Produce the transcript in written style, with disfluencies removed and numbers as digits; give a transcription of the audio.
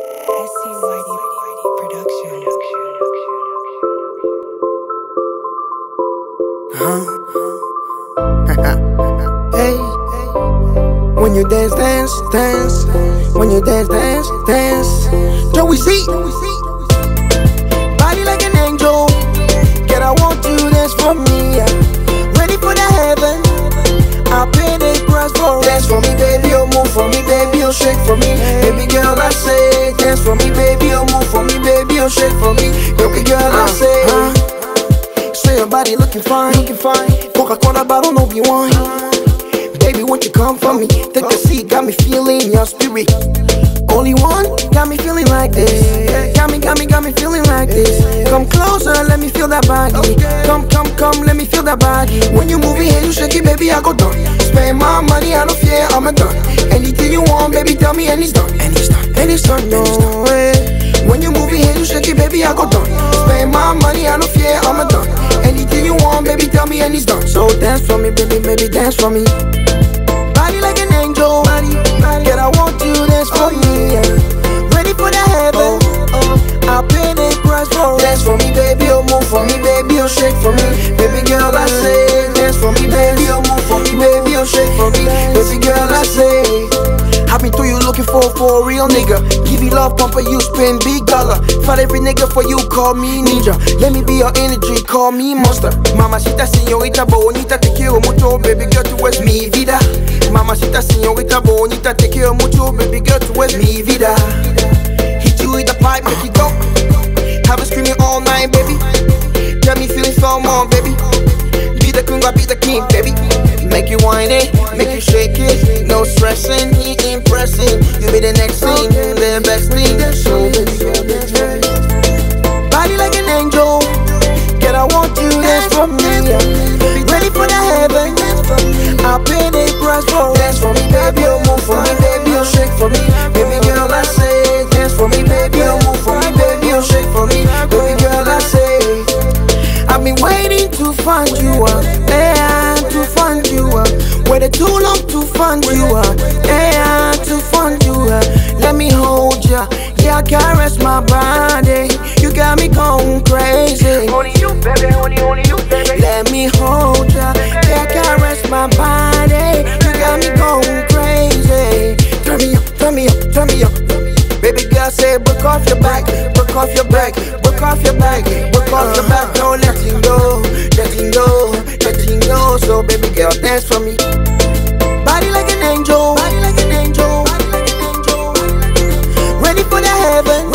SCYD Productions. Hey, when you dance, dance, dance. When you dance, dance, dance. Joey Z, body like an angel. Girl, I want you to dance for me. Ready for the heaven. I pay the price for it. Dance for me, baby, oh move for me, baby, oh shake for me. Baby girl, I say, dance for me, baby, oh move for me, baby, oh shake for me. Baby girl, I say, say your body looking fine, Coca-Cola bottle, no be wine. Baby, won't you come for me? Take a seat, got me feeling your spirit. Only one, got me feeling like this. Got me feeling like this. Come closer, let me feel that body. Come, let me feel that body. When you move it, you shake it, baby, I go done. Spend my money, I don't fear, I'm a done. Anything you want, baby, tell me, and it's done. And it's done, no way. When you move it, you shake it, baby, I go done. Spend my money, I don't fear, I'm a done. Anything you want, baby, tell me, and it's done. So dance for me, baby, dance for me. Body like an angel, girl, I want you to dance for me. Ready for the heaven, I'll pay the price for it. Dance for me, baby, oh move for me, baby, oh shake for me. Baby girl, I say, dance for me, baby, oh move for me, baby, oh shake for me. Baby girl, I say, I've been through you looking for a real nigga. Give you love, pumper, you spend big dollar. Fight every nigga for you, call me ninja. Let me be your energy, call me monster. Mamacita, señorita, bonita, te quiero mucho, baby girl, tú es mi vida. Mamacita, señorita, bonita, te quiero mucho, baby girl, tú es mi vida. Hit you with the pipe, make it go. Have it screaming all night, baby. Got me feeling so more, baby. Be the queen, be the king, baby. Make you whine it, make you shake it. No stressing, he impressing. You be the next thing, the best thing. So baby, body like an angel. Girl, I want you to dance for me. Ready for the heaven. I'll pay the price for it. Dance for me, baby, oh move for me, baby, oh shake for me. Baby girl, I say, dance for me, baby, oh move for me, baby, oh shake for me. Baby girl, I say, I've been waiting to find you up, yeah, to find you up. Waited too long to find you up, yeah, to find you up. Let me hold ya, yeah, caress my body. You got me going crazy. Only you, baby, only you, baby. Let me hold ya, yeah, caress my body. You got me going crazy. Turn me up, turn me up, turn me up. Baby girl say, break off your back, break off your back, break off your back, break off your back. No letting go, letting go, letting go. So baby girl, dance for me. Body like an angel, body like an angel, body like an angel. Ready for the heaven.